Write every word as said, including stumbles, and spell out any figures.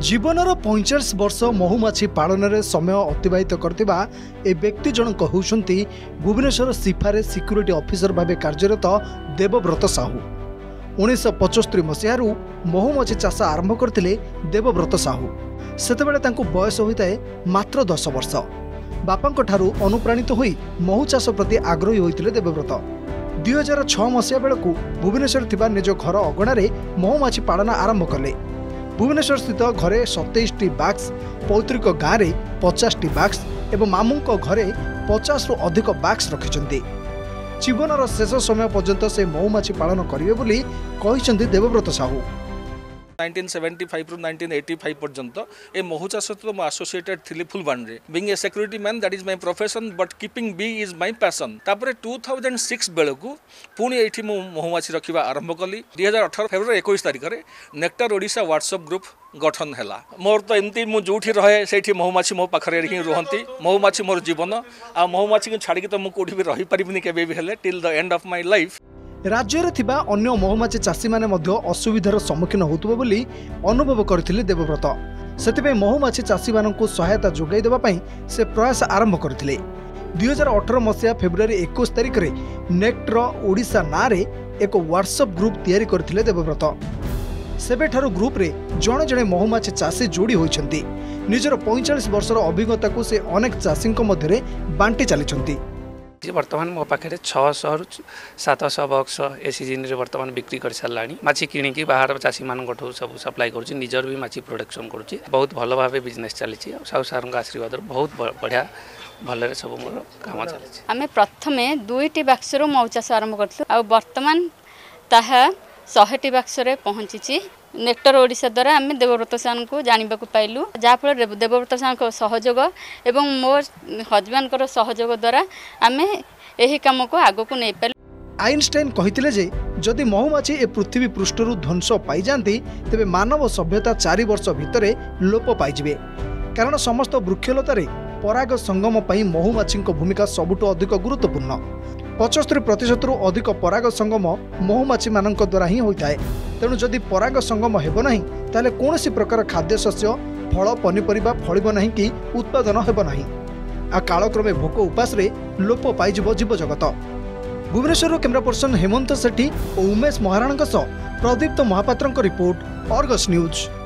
जीवनर पैंचाश वर्ष महुमाछी पालन में समय अतिबाहित करथिबा ए व्यक्ति जनक होउछंती भुवनेश्वर सिफारे सिक्यूरीटी ऑफिसर भाव कार्यरत देवव्रत साहू। उन्नीस पचस्तरी मसीहारू महुमाछी चाष आरंभ करथिले देवव्रत साहू। सेतेबेले तांको बयस होइताए मात्र दस वर्ष। बापांको ठारू अनुप्राणित होई महु चाष प्रति आग्रही होइतिले देवव्रत। दुई हजार छह मसीहा बेलकू भुवनेश्वर थिबा निज घर अगणारे महुमाछी पालन आरंभ कले। भुवनेश्वर स्थित घरे सतैश टी बाक्स, पैतृक गाँव में पचास टी बाक्स एवं मामूं घरे पचास रु अधिक बाक्स रखिछन्ति। जीवनर शेष समय पर्यंत से महुमाछी पालन करिवे बोली कहिछन्ति Debabrata Sahu. Nineteen seventy five रु नाइंटीन एटी फाइव पर्यंत ए महु चाष सहित मु एसोसिएटेड थिली फुलबाणी रे। Being a security man that is my profession but keeping bee is my passion. तापर टू थाउजेंड सिक्स बेलकू पुणी एठी मु महुमाछी रखिबा आरंभ कली। दुई हजार अठारह फेब्रुआरी इक्कीस तारिख रे नेक्टर ओडिशा व्हाट्सएप ग्रुप गठन हैला। मोर तो एमती मु जोठी रहे सेठी महुमाछी मो पाखरे ही रहंती। महुमाछी मोर जीवन आ महुमाछी को छाड़ी तो मु कोठी भी रही परिबिनी केबे भी हेले till the end of my life. राज्य में थिबा अन्य महुमाछी चाषी माने मध्य असुविधार सम्मुखीन होतुबो बोली अनुभव करथिले देवव्रत। सेतिबे महुमाछी चाषी मानकु सहायता जोगाई देबा पई से प्रयास आरंभ करथिले। दुई हजार अठारह मसीहा फेब्रुआरी इक्कीस तारिख रे नेक्टर ओडिशा ना रे एक व्हाट्सएप ग्रुप तैयारी करथिले देवव्रत। सेबेठारु ग्रुप रे जणे जणे महुमाछी चाषी जोड़ी होइछन्ति। निजर पैंचाश वर्षर अभिज्ञता को से अनेक चाषी मध्य बांटी चलीछन्ति। बर्तमान मो पाखे छह सौ रु सात सौ बक्स ए सीजन रे बर्तमान बिक्री कर सारा माछी किणिकी बाहर चाषी मान सब सप्लाई करुँच। निजर भी माछी प्रोडक्शन करुँच। बहुत भल भाव बिजनेस चली। साहू सार आशीर्वाद बहुत बढ़िया भल सब मोर काम चली। आम प्रथम दुईटी बाक्सर महु चाष आरंभ करूँ। बर्तमान ताहा शहेटी बाक्सरे पहुँची। नेक्टर ओडिशा द्वारा आम देवव्रत साहू को जानवा पाइलु। जहाँफल देवव्रत साहू सहयोग एवं मोर हजबैंड सहयोग द्वारा आम यही कम को आग को नहीं पाइलु। आइनस्टाइन कहिथिले जे जदि महुमाछी ए पृथ्वी पृष्ठरु ध्वंस पाई जांती तेबे मानव सभ्यता चारि वर्ष भितरे लोप पाइजिबे। कारण समस्त वृक्षलतारे पराग संगम पई महुमाछीक भूमिका सबुठु अधिक गुरुत्वपूर्ण। पचहत्तर प्रतिशत रु अधिक पराग संगम महुमाछी मानक द्वारा ही होइताए। तेणु जदि पराग संगम हेबो नाही ताले कोनोसी प्रकार खाद्य शस्य फल पनिपरिबा फळिबो नाही कि उत्पादन हेबो नाही। आ कालक्रमे भोक उपास रे लोप पाइजिबो जीव जगत। भुवनेश्वर कैमरा पर्सन हेमंत सेठी और उमेश महाराणा प्रदीप्त महापात्र रिपोर्ट, अर्गस न्यूज।